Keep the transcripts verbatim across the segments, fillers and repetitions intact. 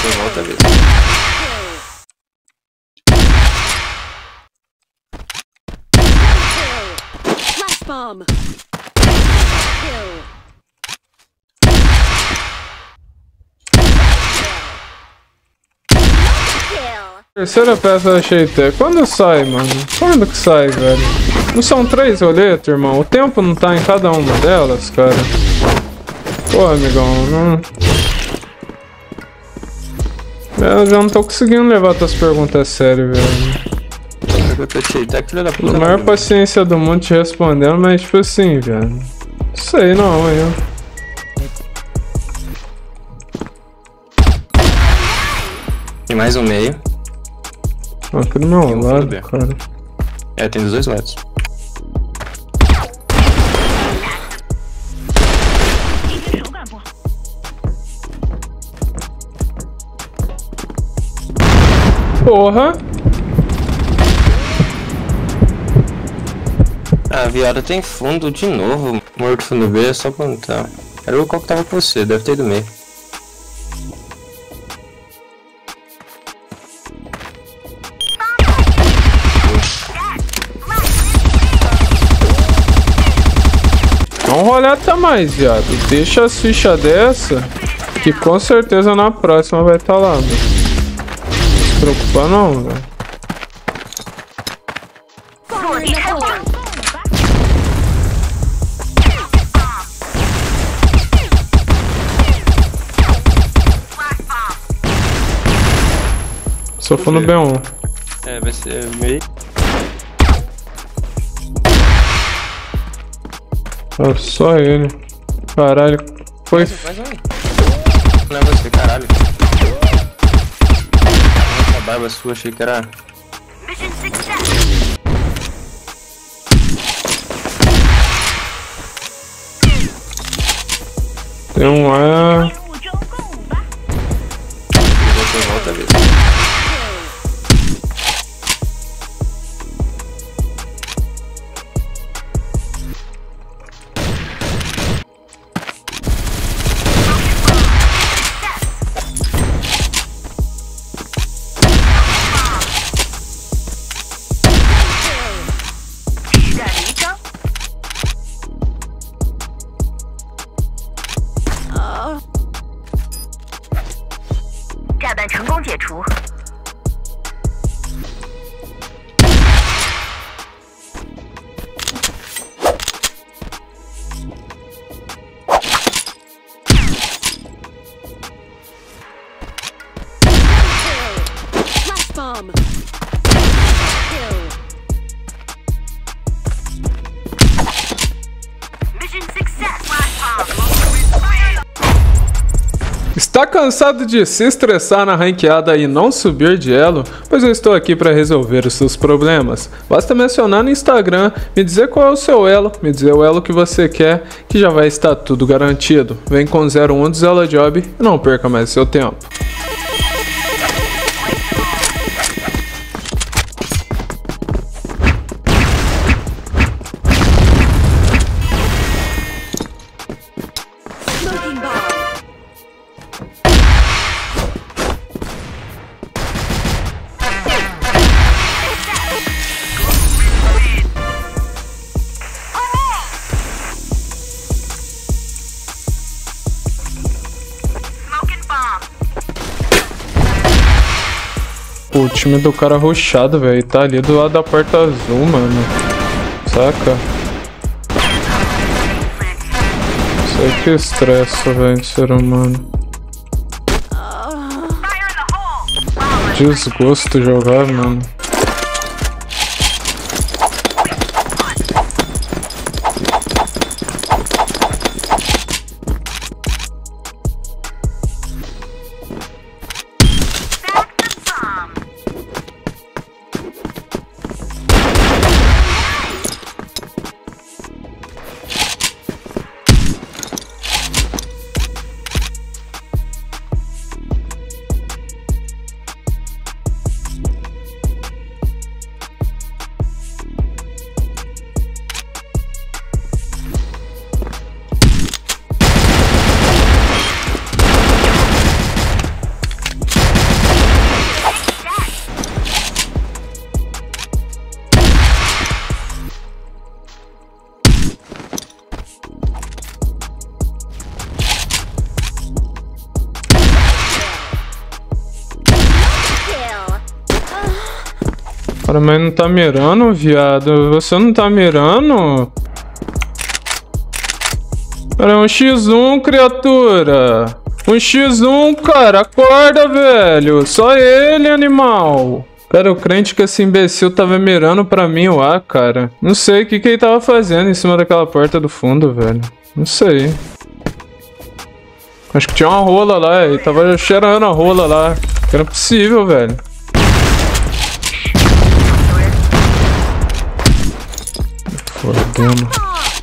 Você volta a vez. Bomb. Terceira peça da Sheite. Quando sai, mano? Quando que sai, velho? Não são três roletas, irmão? O tempo não tá em cada uma delas, cara. Pô, amigão, não... Eu já não tô conseguindo levar tuas perguntas a sério, velho. A maior paciência do mundo te respondendo, mas tipo assim, velho. Não sei não, eu. Tem mais um meio. Ah, aqui do meu um lado, cara. É, tem dos dois lados. Porra! A viada tem fundo de novo. Morto fundo B, é só plantar. Era o qual que tava com você, deve ter ido meio. Não roleta mais, viado. Deixa as fichas dessa, que com certeza na próxima vai estar tá lá, mano. Não se preocupa não, velho. Só for no B um. É, vai ser meio. Ah, só ele. Caralho. Foi. Mais um. Não é você, caralho. Essa barba sua, achei que era. Tem um lá. Você volta a vez. Bomb. Mission success. Está cansado de se estressar na ranqueada e não subir de elo? Pois eu estou aqui para resolver os seus problemas. Basta mencionar no Instagram, me dizer qual é o seu elo, me dizer o elo que você quer, que já vai estar tudo garantido. Vem com zero um do Zela Job e não perca mais seu tempo. O time do cara roxado, velho, tá ali do lado da porta azul, mano. Saca? Isso aí que estressa, velho, ser humano. Desgosto jogar, mano. Cara, mas não tá mirando, viado. Você não tá mirando? Cara, é um xis um, criatura. Um xis um, cara. Acorda, velho. Só ele, animal. Cara, o crente que esse imbecil tava mirando pra mim lá, cara. Não sei o que, que ele tava fazendo em cima daquela porta do fundo, velho. Não sei. Acho que tinha uma rola lá. Ele tava cheirando a rola lá. Era possível, velho. Fodendo.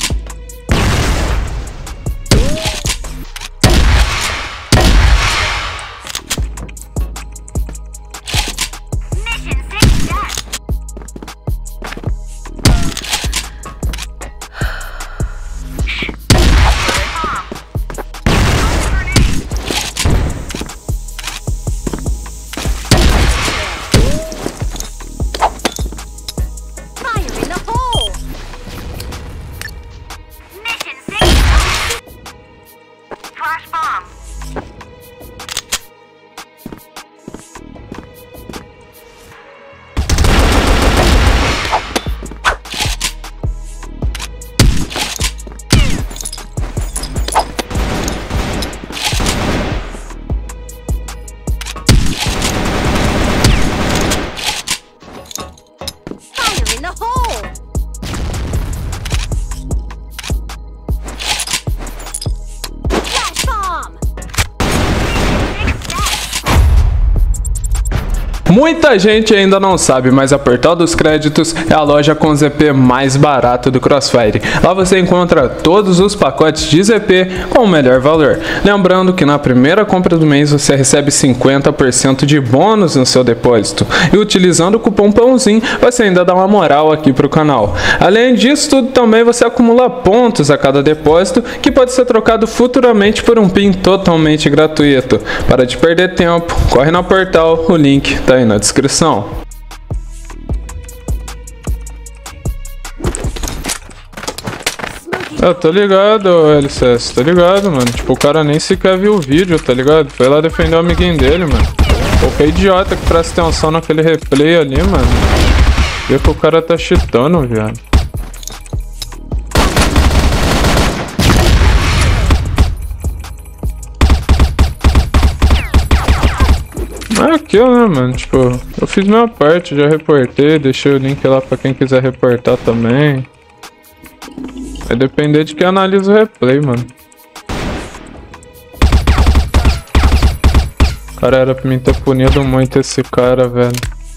Muita gente ainda não sabe, mas a Portal dos Créditos é a loja com Z P mais barato do Crossfire. Lá você encontra todos os pacotes de Z P com o melhor valor. Lembrando que na primeira compra do mês você recebe cinquenta por cento de bônus no seu depósito. E utilizando o cupom PÃOZINHO você ainda dá uma moral aqui pro canal. Além disso tudo, também você acumula pontos a cada depósito, que pode ser trocado futuramente por um PIN totalmente gratuito. Para de perder tempo, corre na Portal, o link tá aí na descrição. Eu tô ligado, L C S, tô ligado, mano. Tipo, o cara nem sequer viu o vídeo, tá ligado? Foi lá defender o amiguinho dele, mano. Qualquer idiota que presta atenção naquele replay ali, mano. Vê que o cara tá cheatando, viado. É aquilo, né, mano? Tipo, eu fiz minha parte, já reportei, deixei o link lá pra quem quiser reportar também. Vai depender de quem analisa o replay, mano. Cara, era pra mim ter punido muito esse cara, velho.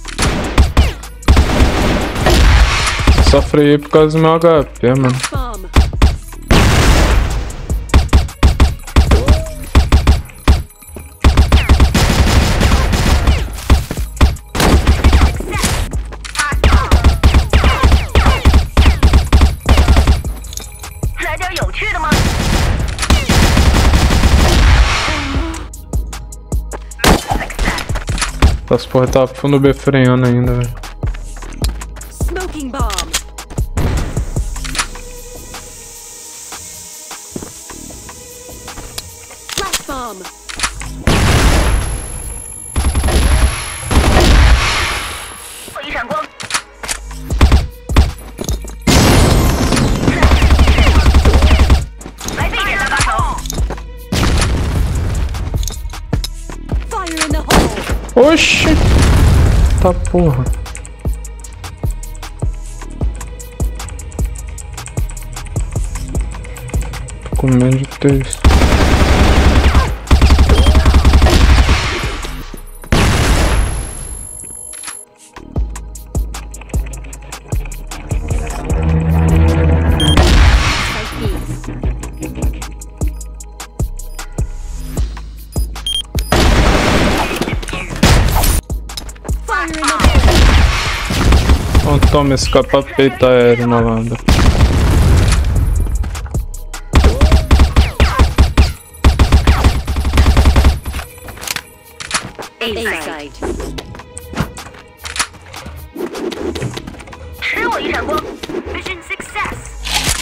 Só freiei por causa do meu H P, mano. Essa porra tá fundo B freando ainda, velho. Smoking bomb. Flash bomb. Fire in the hole. Oxi! Tá porra. Tô com medo de ter isso. Então toma esse capa-peito aéreo, malandro. A-side. Mission success.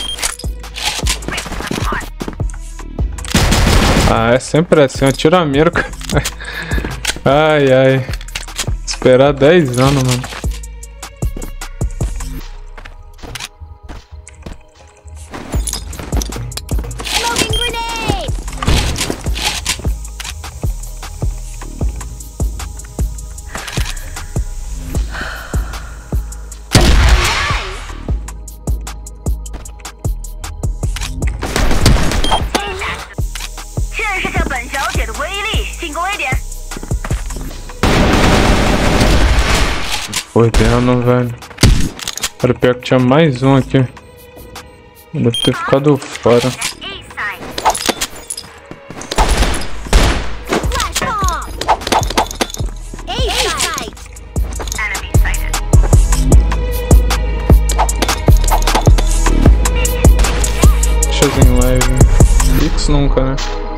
Ah, é sempre assim, eu tiro a mira. Ai, ai. Esperar dez anos, mano. fodendo, velho. Era pior que tinha mais um aqui. Deve ter ficado fora. A site. Flash bomb. A site. Enemy sighted. Deixa eu ver em live. Fix nunca, né?